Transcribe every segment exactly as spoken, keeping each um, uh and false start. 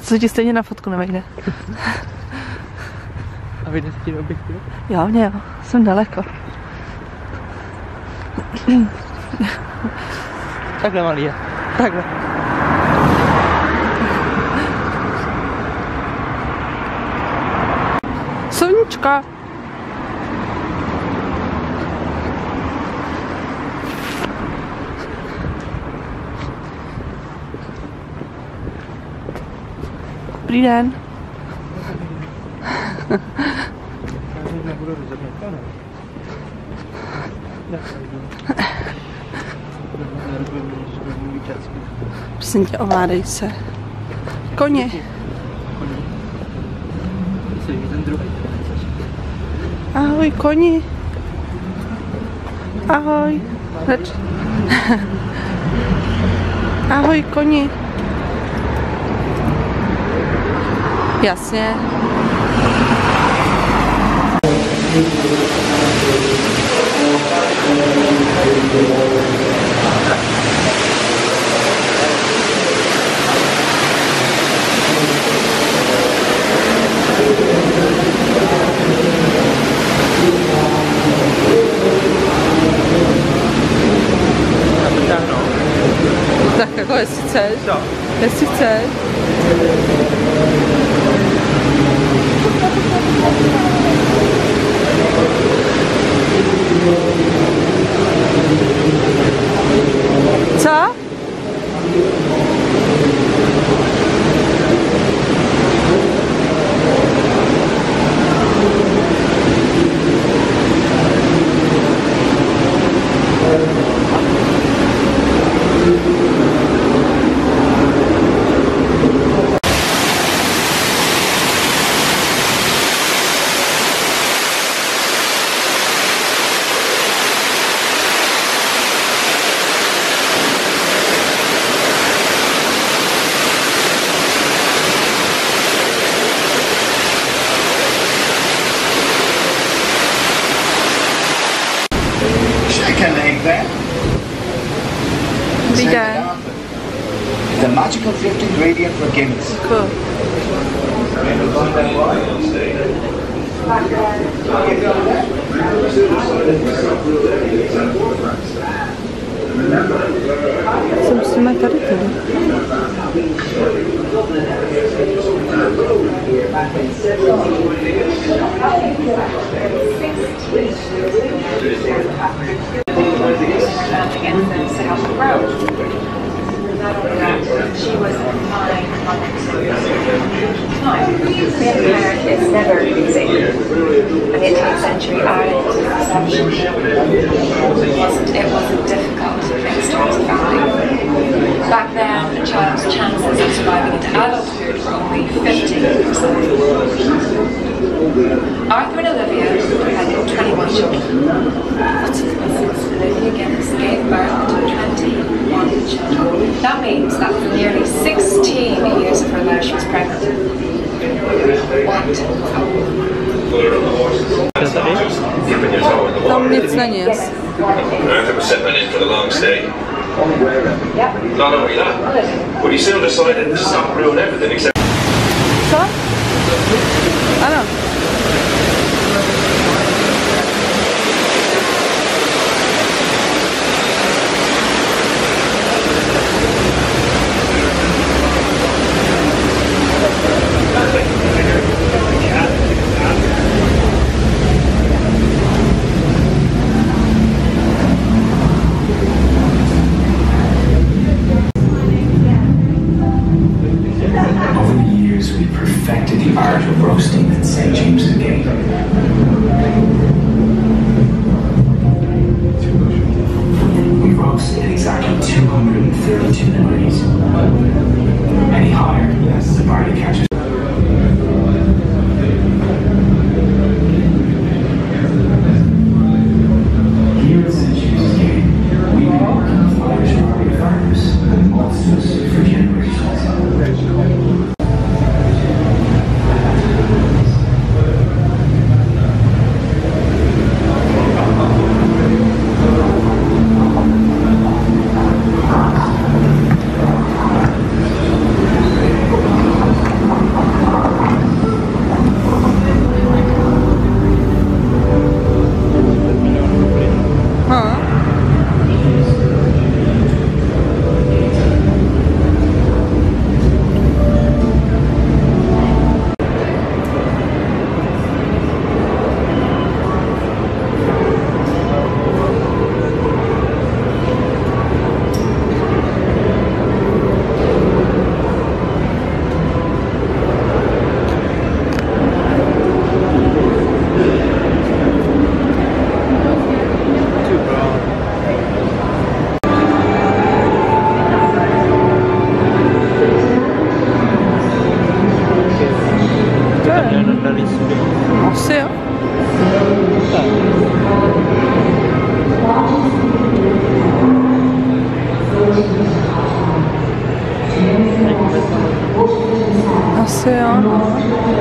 Co ti stejně na fotku nevejde. A vyjde se ti do objektivu? Jo, mě jo, jsem daleko. Takhle malý je. Takhle. Sluníčka. Dobrý den. Prosím tě, ovládej se. Koně. Ahoj, koni. Ahoj. Leč. Ahoj, koni. Jasně. Tak jako jestli chceš. Jestli chceš. Co? The magical fifty gradient for Guinness. Cool. Co musíme tady tedy? She was fine time. It's never easy. In the eighteenth century Ireland reception wasn't it wasn't difficult in start a family. Back then a child's chances of surviving into adulthood were only fifty percent. Arthur and Olivia had twenty-one children. Olivia Guinness gave birth to twenty-one children. That means that for nearly sixteen years of her life she was pregnant. What? Tam nic není, yes. Arthur was settling in for the long stay. Not only that, but he soon decided to stop brewing everything except... Co? Ano. Asi jo. Asi jo, no.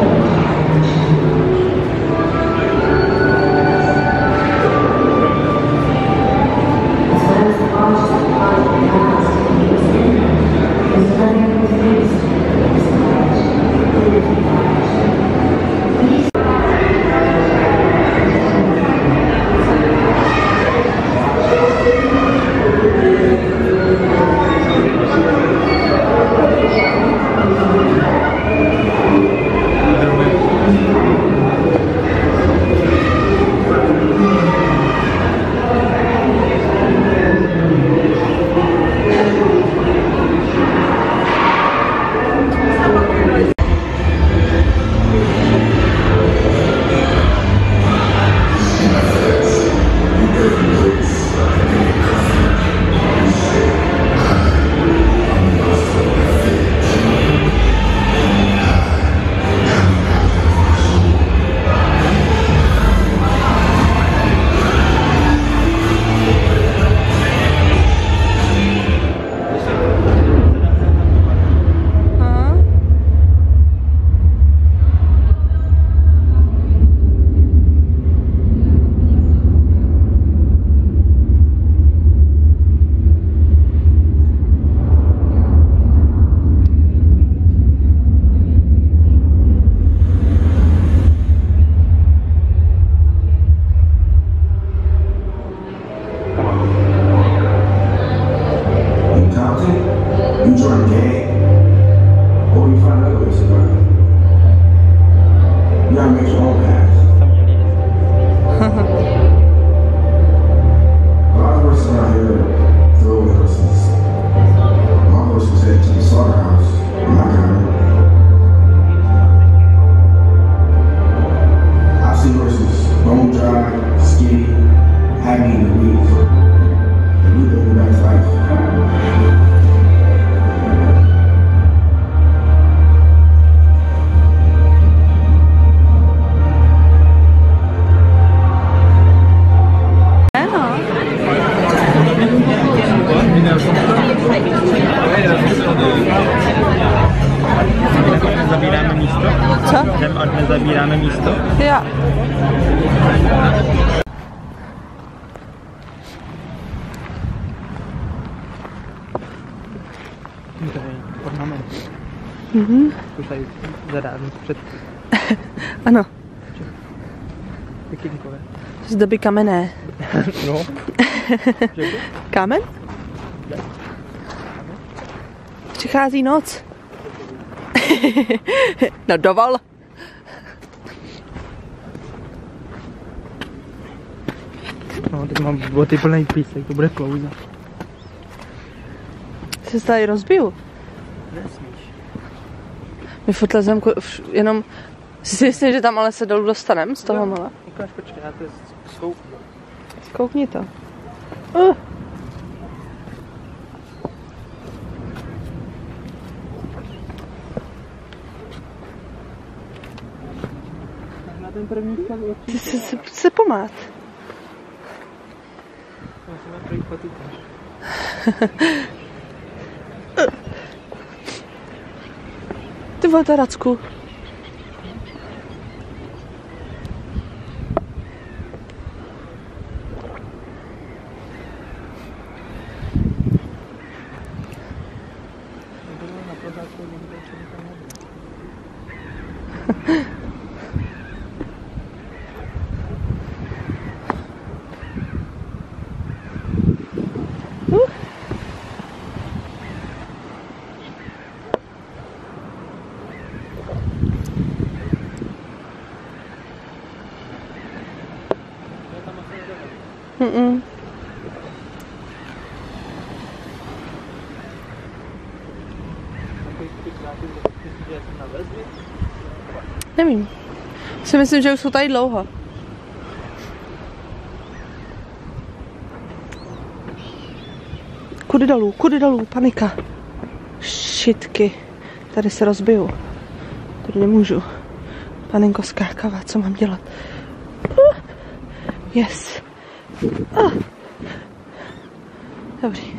Zabíráme místo? Co? Jdem a nezabíráme místo? Jo. To je ornament. Mhm. Už tady zadávím před... Ano. Pikinkové. Z doby kamenné. No. Kámen? Přichází noc. No dovol. No, teď mám boty plný písek, to bude klouza. Jsi se tady rozbiju. Nesmíš. My furt lezem jenom... Jsi si jistý, že tam ale se dolů dostaneme z toho mala? Ukáž, počkej, já to zkouknu. Zkoukni to. Uh. Na ten první vchod určitě. Ty se, se, se pomát. Musíme projít po tu taž. Ty vole, Racku. Mm-mm. Nevím. Si myslím, že už jsou tady dlouho. Kudy dolů, kudy dolů, panika. Šitky. Tady se rozbiju. Tady nemůžu. Panenko skákavá, co mám dělat? Uh, yes. Uh. Dobrý.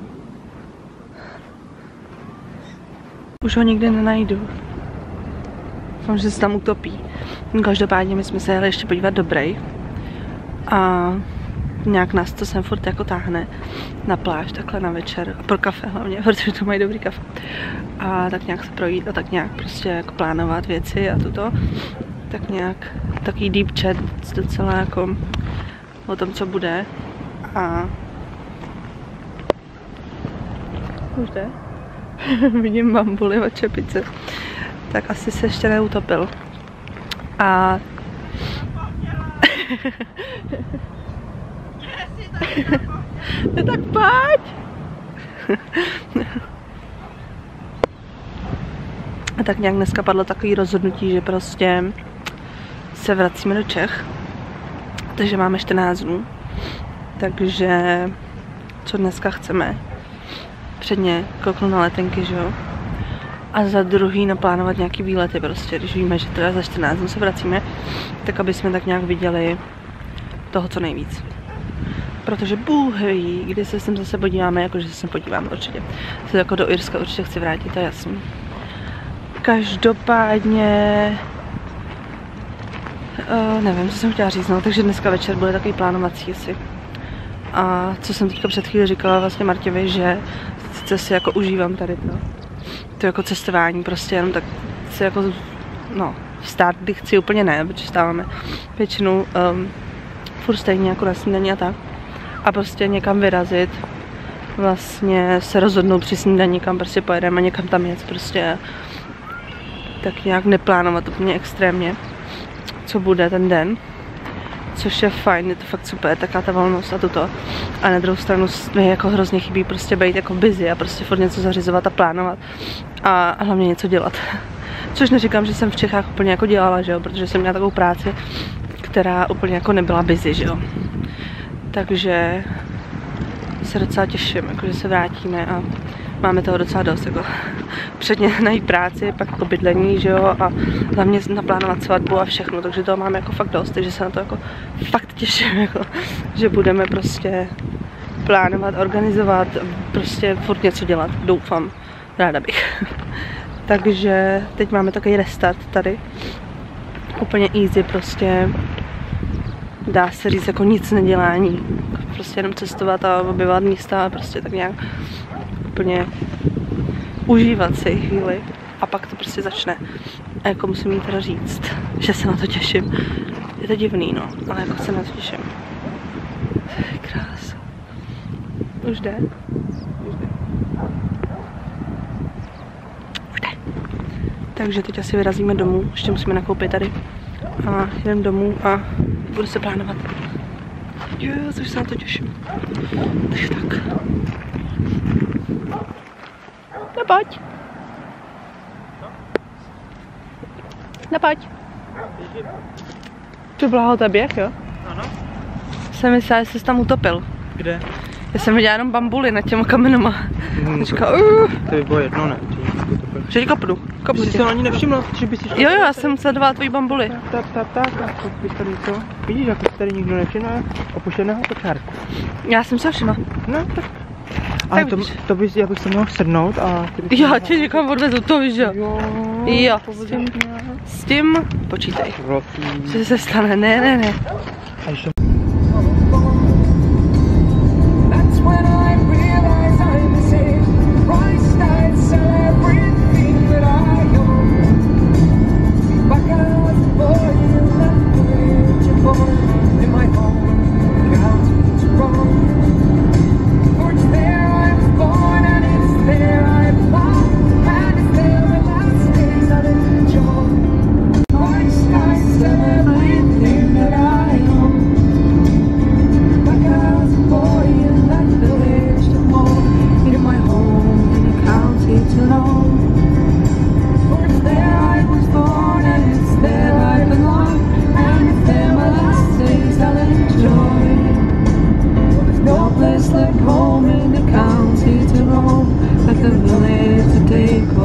Už ho nikdy nenajdu. Doufám, že se tam utopí. Každopádně my jsme se jeli ještě podívat do Bray. A nějak nás to sem furt jako táhne na pláž, takhle na večer. A pro kafe hlavně, protože to mají dobrý kafe. A tak nějak se projít a tak nějak prostě jako plánovat věci a tuto. Tak nějak takový deep chat docela jako o tom, co bude. A už jde. Vidím bambuly a čepice. Tak asi se ještě neutopil. A no tak pojď! A tak nějak dneska padlo takový rozhodnutí, že prostě se vracíme do Čech. Takže máme čtrnáct dnů. Takže co dneska chceme? Předně kouknout na letenky, že jo? A za druhý naplánovat nějaký výlety prostě, když víme, že teda za čtrnáct dnů se vracíme, tak aby jsme tak nějak viděli toho co nejvíc. Protože Bůh ví, kdy se sem zase podíváme, jakože se sem podíváme určitě. Se jako do Irska určitě chci vrátit, to je jasný. Každopádně uh, nevím, co jsem chtěla říct, no, takže dneska večer bude takový plánovací asi. A co jsem teďka před chvíli říkala vlastně Martěvi, že sice si jako užívám tady to, to jako cestování, prostě jenom tak si jako, no, vstát, kdy chci úplně ne, protože stáváme většinou um, furt stejně jako na snídaní a tak. A prostě někam vyrazit, vlastně se rozhodnout při snídaní, kam prostě pojedeme a někam tam jet, prostě tak nějak neplánovat úplně extrémně, co bude ten den. Což je fajn, je to fakt super, taká ta volnost a tuto. A na druhou stranu mi jako hrozně chybí prostě být jako busy a prostě furt něco zařizovat a plánovat. A, a hlavně něco dělat. Což neříkám, že jsem v Čechách úplně jako dělala, že jo, protože jsem měla takovou práci, která úplně jako nebyla busy, že jo. Takže se docela těším, jako že se vrátíme a máme toho docela dost, jako předně najít práci, pak jako bydlení, že jo, a hlavně naplánovat svatbu a všechno, takže toho máme jako fakt dost, takže se na to jako fakt těším, jako, že budeme prostě plánovat, organizovat, prostě furt něco dělat, doufám, ráda bych. Takže teď máme takový restart tady, úplně easy, prostě dá se říct jako nic nedělání, prostě jenom cestovat a objevovat místa a prostě tak nějak úplně užívat si chvíli a pak to prostě začne. A jako musím jí teda říct, že se na to těším. Je to divný, no, ale jako se na to těším. Krása. Už jde? Už jde. Už jde. Takže teď asi vyrazíme domů, ještě musíme nakoupit tady. A jdem domů a budu se plánovat. Jo, což se na to těším. Takže tak. No pojď. No pojď. To byla ta běh, jo? Ano. Jsem myslela, že jsi tam utopil. Kde? Já jsem viděla jenom bambuly nad těma kamenama. Hmm, Říkala, uh. To by bylo jedno, ne? Že ti kopnu. Kopnu Jsi tě. to ani nevšimla, že bys si šla? Jo, jo, já jsem sledovala tvojí bambuly. Tak, tak, tak, tak, tak, bys tady to. Vidíš, jako tady nikdo nevšimne opuštěného kočárku. Já jsem se všimla. No, tak. Ale to, to bys, já bych se mohl sednout a... Já tě někam odvezu, to víš, jo? Jo. Jo, s tím, s tím počítej. Prosím. Že se stane, ne, ne, ne. A ještě... Home in the county to roam, like a village to take